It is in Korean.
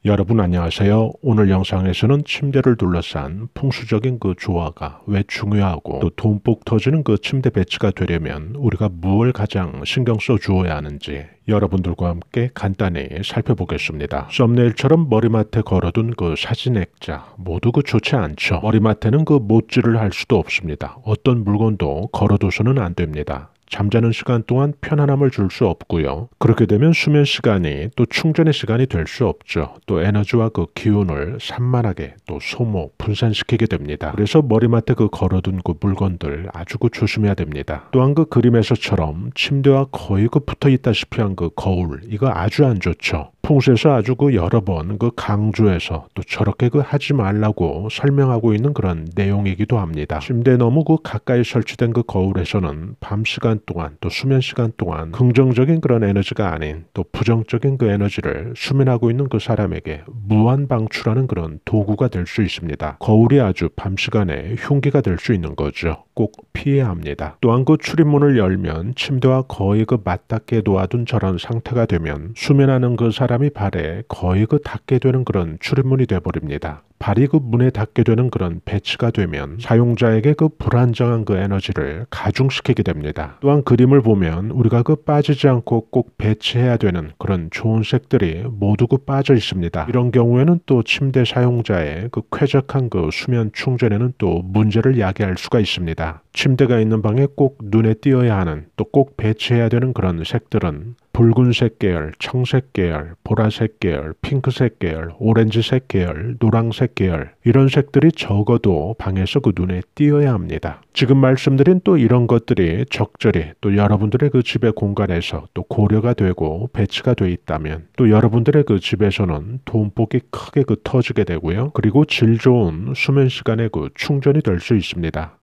여러분 안녕하세요. 오늘 영상에서는 침대를 둘러싼 풍수적인 그 조화가 왜 중요하고 또 돈복 터지는 그 침대 배치가 되려면 우리가 무엇을 가장 신경 써 주어야 하는지 여러분들과 함께 간단히 살펴보겠습니다. 썸네일처럼 머리맡에 걸어둔 그 사진 액자 모두 좋지 않죠. 머리맡에는 못질을 할 수도 없습니다. 어떤 물건도 걸어둬서는 안 됩니다. 잠자는 시간 동안 편안함을 줄 수 없고요. 그렇게 되면 수면 시간이 또 충전의 시간이 될 수 없죠. 또 에너지와 기운을 산만하게 또 소모, 분산시키게 됩니다. 그래서 머리맡에 걸어둔 물건들 아주 조심해야 됩니다. 또한 그림에서처럼 침대와 거의 붙어 있다시피 한 거울, 이거 아주 안 좋죠. 풍수에서 아주 여러 번 강조해서 또 저렇게 하지 말라고 설명하고 있는 그런 내용이기도 합니다. 침대에 너무 가까이 설치된 거울에서는 밤 시간 동안 또 수면 시간 동안 긍정적인 그런 에너지가 아닌 또 부정적인 에너지를 수면하고 있는 사람에게 무한 방출하는 그런 도구가 될 수 있습니다. 거울이 아주 밤 시간에 흉기가 될 수 있는 거죠. 꼭 피해야 합니다. 또한 출입문을 열면 침대와 거의 맞닿게 놓아둔 저런 상태가 되면 수면하는 사람이 발에 거의 닿게 되는 그런 출입문이 되어버립니다. 발이 문에 닿게 되는 그런 배치가 되면 사용자에게 불안정한 에너지를 가중시키게 됩니다. 또한 그림을 보면 우리가 빠지지 않고 꼭 배치해야 되는 그런 좋은 색들이 모두 빠져 있습니다. 이런 경우에는 또 침대 사용자의 쾌적한 수면 충전에는 또 문제를 야기할 수가 있습니다. 침대가 있는 방에 꼭 눈에 띄어야 하는 또 꼭 배치해야 되는 그런 색들은 붉은색 계열, 청색 계열, 보라색 계열, 핑크색 계열, 오렌지색 계열, 노란색 계열, 이런 색들이 적어도 방에서 눈에 띄어야 합니다. 지금 말씀드린 또 이런 것들이 적절히 또 여러분들의 집의 공간에서 또 고려가 되고 배치가 돼 있다면 또 여러분들의 집에서는 돈복이 크게 터지게 되고요. 그리고 질 좋은 수면 시간에 충전이 될 수 있습니다.